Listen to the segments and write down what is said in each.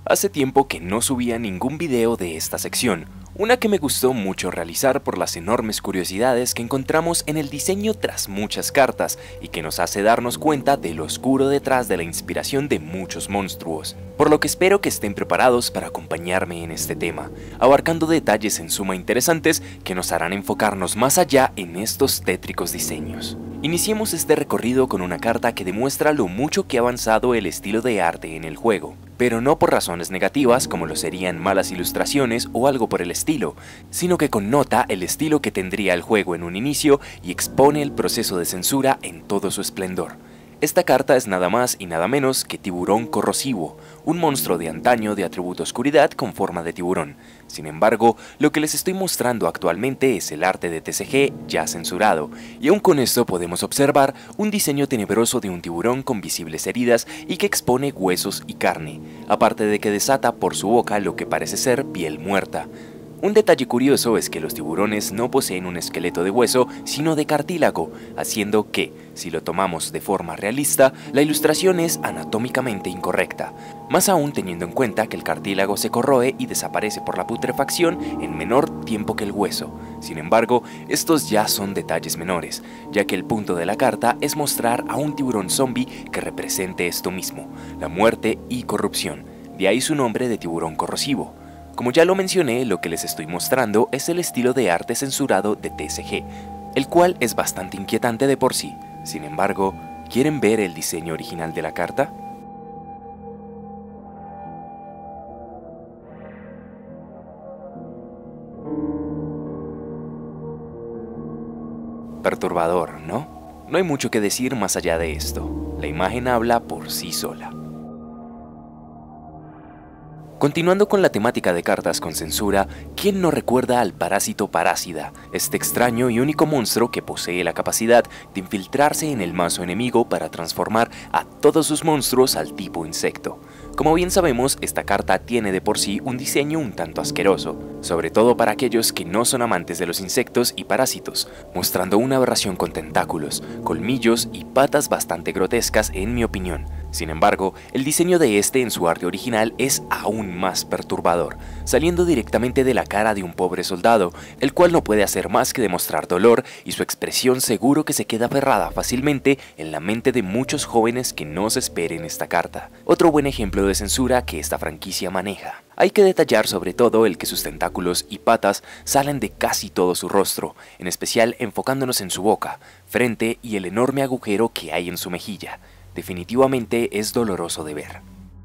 Hace tiempo que no subía ningún video de esta sección, una que me gustó mucho realizar por las enormes curiosidades que encontramos en el diseño tras muchas cartas y que nos hace darnos cuenta de lo oscuro detrás de la inspiración de muchos monstruos. Por lo que espero que estén preparados para acompañarme en este tema, abarcando detalles en suma interesantes que nos harán enfocarnos más allá en estos tétricos diseños. Iniciemos este recorrido con una carta que demuestra lo mucho que ha avanzado el estilo de arte en el juego, pero no por razones negativas como lo serían malas ilustraciones o algo por el estilo, sino que connota el estilo que tendría el juego en un inicio y expone el proceso de censura en todo su esplendor. Esta carta es nada más y nada menos que Tiburón Corrosivo, un monstruo de antaño de atributo oscuridad con forma de tiburón. Sin embargo, lo que les estoy mostrando actualmente es el arte de TCG ya censurado, y aún con esto podemos observar un diseño tenebroso de un tiburón con visibles heridas y que expone huesos y carne, aparte de que desata por su boca lo que parece ser piel muerta. Un detalle curioso es que los tiburones no poseen un esqueleto de hueso, sino de cartílago, haciendo que, si lo tomamos de forma realista, la ilustración es anatómicamente incorrecta, más aún teniendo en cuenta que el cartílago se corroe y desaparece por la putrefacción en menor tiempo que el hueso. Sin embargo, estos ya son detalles menores, ya que el punto de la carta es mostrar a un tiburón zombie que represente esto mismo, la muerte y corrupción, de ahí su nombre de Tiburón Corrosivo. Como ya lo mencioné, lo que les estoy mostrando es el estilo de arte censurado de TCG, el cual es bastante inquietante de por sí. Sin embargo, ¿quieren ver el diseño original de la carta? Perturbador, ¿no? No hay mucho que decir más allá de esto. La imagen habla por sí sola. Continuando con la temática de cartas con censura, ¿quién no recuerda al Parásito Parácida, este extraño y único monstruo que posee la capacidad de infiltrarse en el mazo enemigo para transformar a todos sus monstruos al tipo insecto? Como bien sabemos, esta carta tiene de por sí un diseño un tanto asqueroso, sobre todo para aquellos que no son amantes de los insectos y parásitos, mostrando una aberración con tentáculos, colmillos y patas bastante grotescas en mi opinión. Sin embargo, el diseño de este en su arte original es aún más perturbador, saliendo directamente de la cara de un pobre soldado, el cual no puede hacer más que demostrar dolor y su expresión seguro que se queda aferrada fácilmente en la mente de muchos jóvenes que no se esperen esta carta. Otro buen ejemplo de censura que esta franquicia maneja. Hay que detallar sobre todo el que sus tentáculos y patas salen de casi todo su rostro, en especial enfocándonos en su boca, frente y el enorme agujero que hay en su mejilla. Definitivamente es doloroso de ver.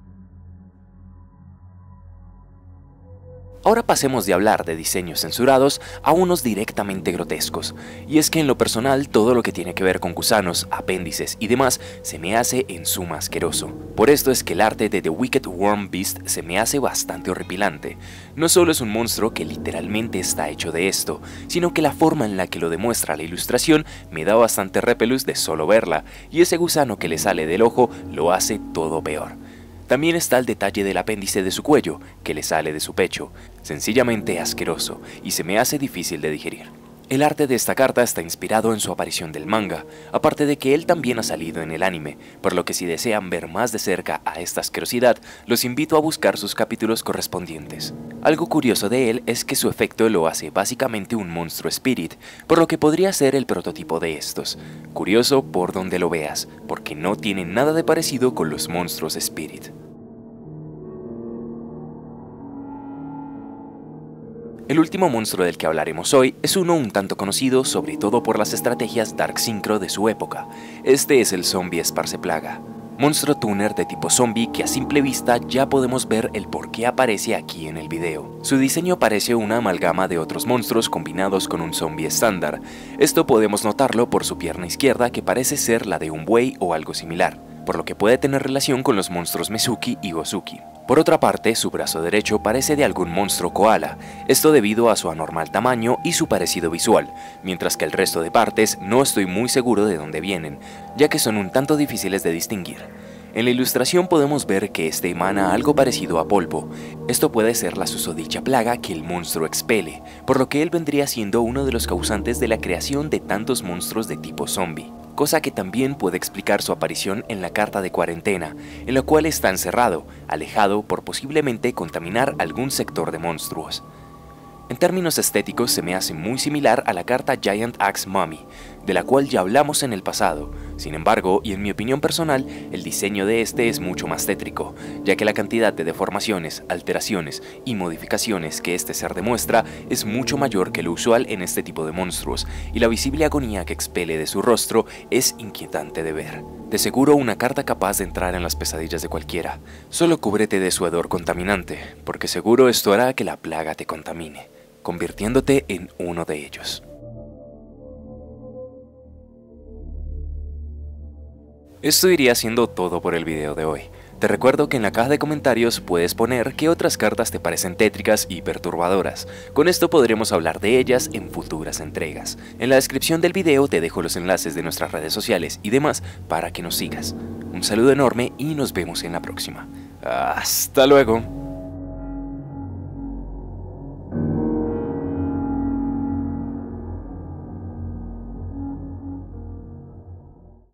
Ahora pasemos de hablar de diseños censurados a unos directamente grotescos, y es que en lo personal todo lo que tiene que ver con gusanos, apéndices y demás se me hace en suma asqueroso. Por esto es que el arte de The Wicked Worm Beast se me hace bastante horripilante. No solo es un monstruo que literalmente está hecho de esto, sino que la forma en la que lo demuestra la ilustración me da bastante repelús de solo verla, y ese gusano que le sale del ojo lo hace todo peor. También está el detalle del apéndice de su cuello, que le sale de su pecho, sencillamente asqueroso, y se me hace difícil de digerir. El arte de esta carta está inspirado en su aparición del manga, aparte de que él también ha salido en el anime, por lo que si desean ver más de cerca a esta asquerosidad, los invito a buscar sus capítulos correspondientes. Algo curioso de él es que su efecto lo hace básicamente un monstruo spirit, por lo que podría ser el prototipo de estos. Curioso por donde lo veas, porque no tiene nada de parecido con los monstruos spirit. El último monstruo del que hablaremos hoy es uno un tanto conocido sobre todo por las estrategias Dark Synchro de su época. Este es el Zombie Esparceplaga, monstruo tuner de tipo zombie que a simple vista ya podemos ver el por qué aparece aquí en el video. Su diseño parece una amalgama de otros monstruos combinados con un zombie estándar. Esto podemos notarlo por su pierna izquierda que parece ser la de un buey o algo similar, por lo que puede tener relación con los monstruos Mezuki y Gozuki. Por otra parte, su brazo derecho parece de algún monstruo koala, esto debido a su anormal tamaño y su parecido visual, mientras que el resto de partes no estoy muy seguro de dónde vienen, ya que son un tanto difíciles de distinguir. En la ilustración podemos ver que este emana algo parecido a polvo. Esto puede ser la susodicha plaga que el monstruo expele, por lo que él vendría siendo uno de los causantes de la creación de tantos monstruos de tipo zombie. cosa que también puede explicar su aparición en la carta de cuarentena, en la cual está encerrado, alejado por posiblemente contaminar algún sector de monstruos. En términos estéticos se me hace muy similar a la carta Giant Axe Mummy, de la cual ya hablamos en el pasado. Sin embargo, y en mi opinión personal, el diseño de este es mucho más tétrico, ya que la cantidad de deformaciones, alteraciones y modificaciones que este ser demuestra es mucho mayor que lo usual en este tipo de monstruos, y la visible agonía que expele de su rostro es inquietante de ver. De seguro una carta capaz de entrar en las pesadillas de cualquiera. Solo cúbrete de su hedor contaminante, porque seguro esto hará que la plaga te contamine, convirtiéndote en uno de ellos. Esto iría siendo todo por el video de hoy. Te recuerdo que en la caja de comentarios puedes poner qué otras cartas te parecen tétricas y perturbadoras. Con esto podremos hablar de ellas en futuras entregas. En la descripción del video te dejo los enlaces de nuestras redes sociales y demás para que nos sigas. Un saludo enorme y nos vemos en la próxima. ¡Hasta luego!